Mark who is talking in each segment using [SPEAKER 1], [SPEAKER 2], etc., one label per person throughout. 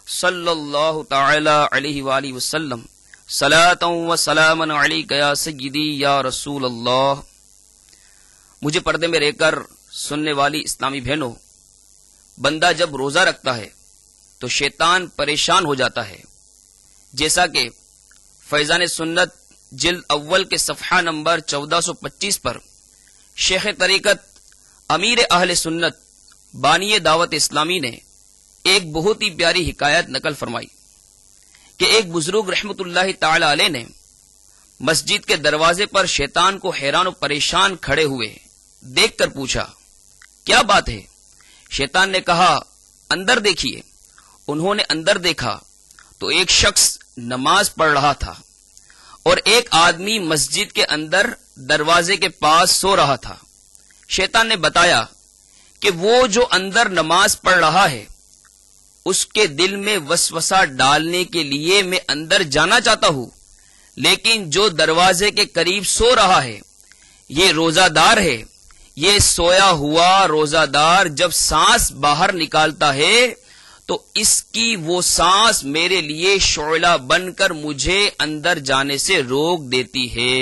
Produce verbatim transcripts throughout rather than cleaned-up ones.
[SPEAKER 1] صلی اللہ تعالی علیہ وآلہ وسلم صلاۃ و سلام علیک یا سیدی یا رسول اللہ۔ مجھے پردے میں رہ کر سننے والی اسلامی بہنوں، بندہ جب روزہ رکھتا ہے تو شیطان پریشان ہو جاتا ہے، جیسا کہ فیضان سنت جلد اول کے صفحہ نمبر چودہ سو پچیس پر شیخ طریقت امیر اہل سنت بانی دعوت اسلامی نے ایک بہت ہی پیاری حکایت نقل فرمائی کہ ایک بزرگ رحمت اللہ تعالی علیہ نے مسجد کے دروازے پر شیطان کو حیران و پریشان کھڑے ہوئے دیکھ کر پوچھا، کیا بات ہے؟ شیطان نے کہا، اندر دیکھیے۔ انہوں نے اندر دیکھا تو ایک شخص نماز پڑھ رہا تھا اور ایک آدمی مسجد کے اندر دروازے کے پاس سو رہا تھا۔ شیطان نے بتایا کہ وہ جو اندر نماز پڑھ رہا ہے اس کے دل میں وسوسہ ڈالنے کے لیے میں اندر جانا چاہتا ہوں، لیکن جو دروازے کے قریب سو رہا ہے یہ روزہ دار ہے۔ یہ سویا ہوا روزہ دار جب سانس باہر نکالتا ہے تو اس کی وہ سانس میرے لیے شعلہ بن کر مجھے اندر جانے سے روک دیتی ہے۔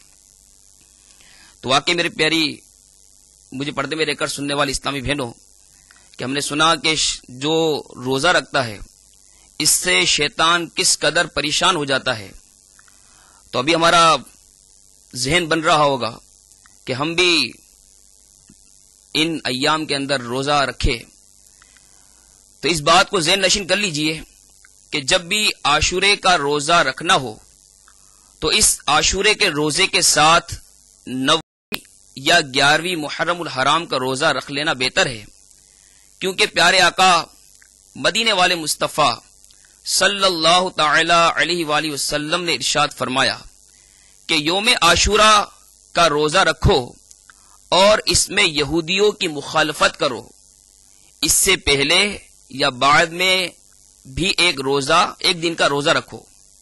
[SPEAKER 1] تو واقعی میری پیاری مجھے پردے میں رہ کر سننے والی اسلامی بہنوں، کہ ہم نے سنا کہ جو روزہ رکھتا ہے اس سے شیطان کس قدر پریشان ہو جاتا ہے، تو ابھی ہمارا ذہن بن رہا ہوگا کہ ہم بھی ان ایام کے اندر روزہ رکھے۔ تو اس بات کو ذہن نشین کر لیجئے کہ جب بھی عاشورے کا روزہ رکھنا ہو تو اس عاشورے کے روزے کے ساتھ نویں یا گیارہویں محرم الحرام کا روزہ رکھ لینا بہتر ہے، کیونکہ پیارے آقا مدینے والے مصطفیٰ صلی اللہ تعالی علیہ وآلہ وسلم نے ارشاد فرمایا کہ یوم عاشورہ کا روزہ رکھو اور اس میں یہودیوں کی مخالفت کرو۔ اس سے پہلے یا بعد میں بھی ایک روزہ ایک دن کا روزہ رکھو۔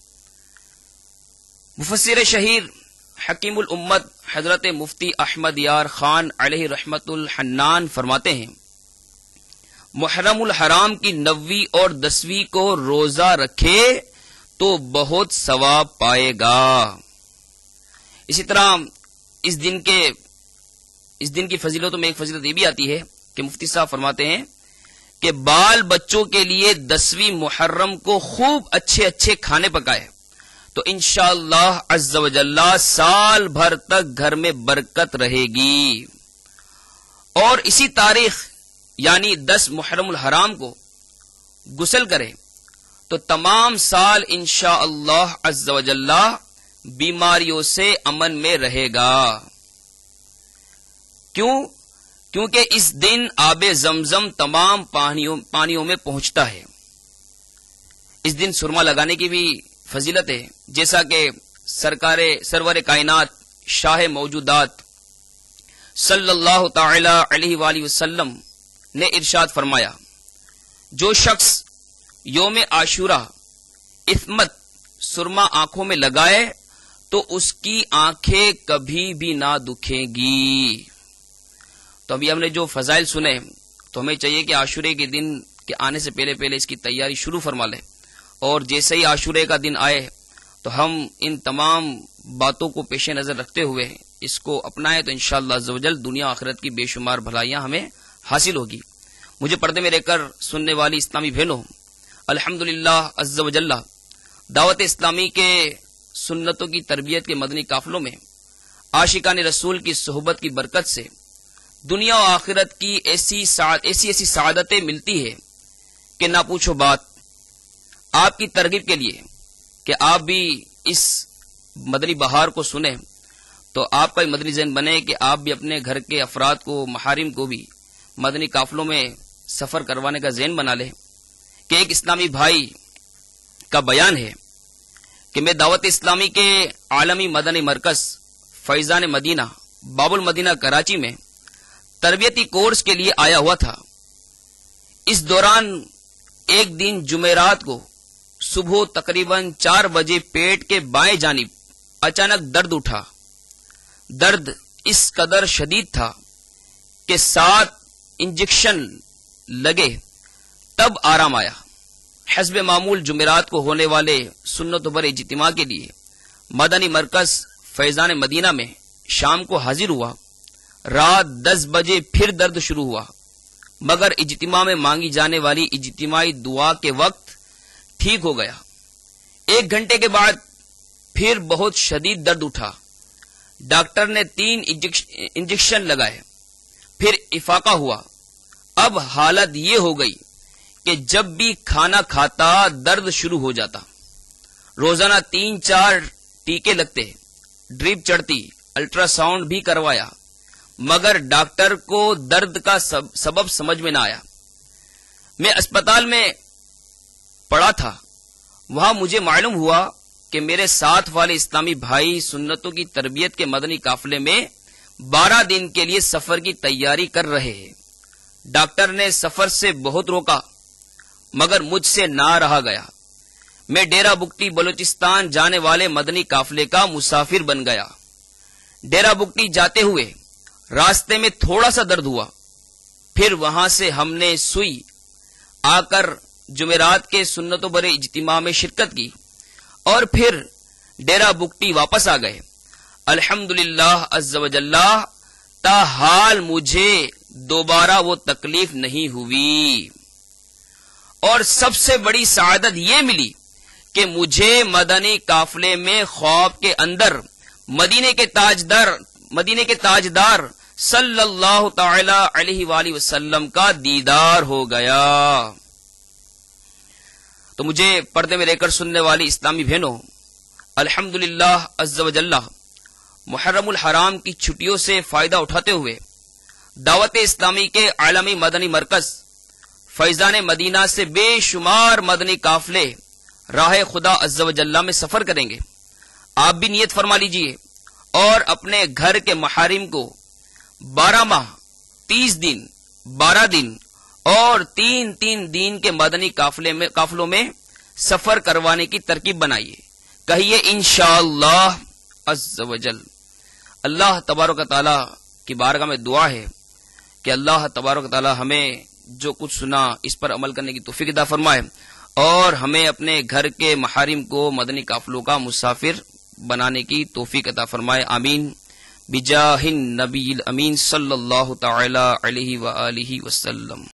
[SPEAKER 1] مفسر شہیر حکیم الامت حضرت مفتی احمد یار خان علیہ رحمت الحنان فرماتے ہیں، محرم الحرام کی نویں اور دسویں کو روزہ رکھے تو بہت ثواب پائے گا۔ اسی طرح اس دن کے اس دن کی فضیلتوں میں ایک فضیلت یہ بھی آتی ہے کہ مفتی صاحب فرماتے ہیں کہ بال بچوں کے لیے دسویں محرم کو خوب اچھے اچھے کھانے پکائے تو انشاءاللہ عز و جل سال بھر تک گھر میں برکت رہے گی، اور اسی تاریخ یعنی دس محرم الحرام کو غسل کرے تو تمام سال انشاءاللہ عز و جل بیماریوں سے امن میں رہے گا۔ کیوں؟ کیونکہ اس دن آب زمزم تمام پانیوں پانیوں میں پہنچتا ہے۔ اس دن سرما لگانے کی بھی فضیلت ہے، جیسا کہ سرکار سرور کائنات شاہ موجودات صلی اللہ تعالی علیہ وآلہ وسلم نے ارشاد فرمایا، جو شخص یوم عاشورہ عصمت سرما آنکھوں میں لگائے تو اس کی آنکھیں کبھی بھی نہ دکھیں گی۔ تو ابھی ہم نے جو فضائل سنے تو ہمیں چاہیے کہ عاشورے کے دن کے آنے سے پہلے پہلے اس کی تیاری شروع فرما لیں، اور جیسے ہی عاشورے کا دن آئے تو ہم ان تمام باتوں کو پیش نظر رکھتے ہوئے اس کو اپنائیں تو انشاءاللہ عز و جل دنیا آخرت کی بے شمار بھلائیاں ہمیں حاصل ہوگی۔ مجھے پردے میں رہ کر سننے والی اسلامی بہنوں، الحمدللہ عز و جل دعوت اسلامی کے سنتوں کی تربیت کے مدنی قافلوں میں عاشقان رسول کی صحبت کی برکت سے دنیا و آخرت کی ایسی سعاد ایسی ایسی سعادتیں ملتی ہے کہ نہ پوچھو بات۔ آپ کی ترغیب کے لیے کہ آپ بھی اس مدنی بہار کو سنیں تو آپ کا مدنی ذہن بنے کہ آپ بھی اپنے گھر کے افراد کو، محارم کو بھی مدنی قافلوں میں سفر کروانے کا ذہن بنا لے کہ ایک اسلامی بھائی کا بیان ہے کہ میں دعوت اسلامی کے عالمی مدنی مرکز فیضان مدینہ باب المدینہ کراچی میں تربیتی کورس کے لیے آیا ہوا تھا۔ اس دوران ایک دن جمعرات کو صبح تقریباً چار بجے پیٹ کے بائیں جانب اچانک درد اٹھا۔ درد اس قدر شدید تھا کہ سات انجیکشن لگے تب آرام آیا، حسب معمول جمعرات کو ہونے والے سنت پر اجتماع کے لیے مدنی مرکز فیضان مدینہ میں شام کو حاضر ہوا. رات دس بجے پھر درد شروع ہوا، مگر اجتماع میں مانگی جانے والی اجتماعی دعا کے وقت ٹھیک ہو گیا. ایک گھنٹے کے بعد پھر بہت شدید درد اٹھا. ڈاکٹر نے تین انجیکشن لگائے، پھر افاقہ ہوا. اب حالت یہ ہو گئی کہ جب بھی کھانا کھاتا درد شروع ہو جاتا. روزانہ تین چار ٹیکے لگتے، ڈرپ چڑھتی، الٹرا ساؤنڈ بھی کروایا، مگر ڈاکٹر کو درد کا سبب سمجھ میں نہ آیا. میں اسپتال میں پڑا تھا. وہاں مجھے معلوم ہوا کہ میرے ساتھ والے اسلامی بھائی سنتوں کی تربیت کے مدنی قافلے میں بارہ دن کے لیے سفر کی تیاری کر رہے ہیں. ڈاکٹر نے سفر سے بہت روکا، مگر مجھ سے نہ رہا گیا. میں ڈیرہ بگٹی بلوچستان جانے والے مدنی قافلے کا مسافر بن گیا. ڈیرہ بگٹی جاتے ہوئے راستے میں تھوڑا سا درد ہوا. پھر وہاں سے ہم نے سوئی آ کر جمعرات کے سنتوں برے اجتماع میں شرکت کی اور پھر ڈیرہ بگٹی واپس آ گئے. الحمدللہ عز و جل تاحال مجھے دوبارہ وہ تکلیف نہیں ہوئی. اور سب سے بڑی سعادت یہ ملی کہ مجھے مدنی قافلے میں خواب کے اندر مدینے کے تاجدار مدینے کے تاجدار صلی اللہ تعالی علیہ وآلہ وسلم کا دیدار ہو گیا. تو مجھے پردے میں رہ کر سننے والی اسلامی بہنوں، الحمدللہ عز و جل محرم الحرام کی چھٹیوں سے فائدہ اٹھاتے ہوئے دعوت اسلامی کے عالمی مدنی مرکز فیضان مدینہ سے بے شمار مدنی قافلے راہ خدا عز و جل میں سفر کریں گے. آپ بھی نیت فرما لیجئے اور اپنے گھر کے محارم کو بارہ ماہ تیس دن بارہ دن اور تین تین دن کے مدنی قافلے میں قافلوں میں سفر کروانے کی ترکیب بنائیے. کہیے انشاءاللہ عز و جل. اللہ تبارک و تعالی کی بارگاہ میں دعا ہے کہ اللہ تبارک و تعالی ہمیں جو کچھ سنا اس پر عمل کرنے کی توفیق عطا فرمائے اور ہمیں اپنے گھر کے محارم کو مدنی قافلوں کا مسافر بنانے کی توفیق عطا فرمائے. آمین بجاہ النبی الامین صلی اللہ تعالی علیہ وآلہ وسلم.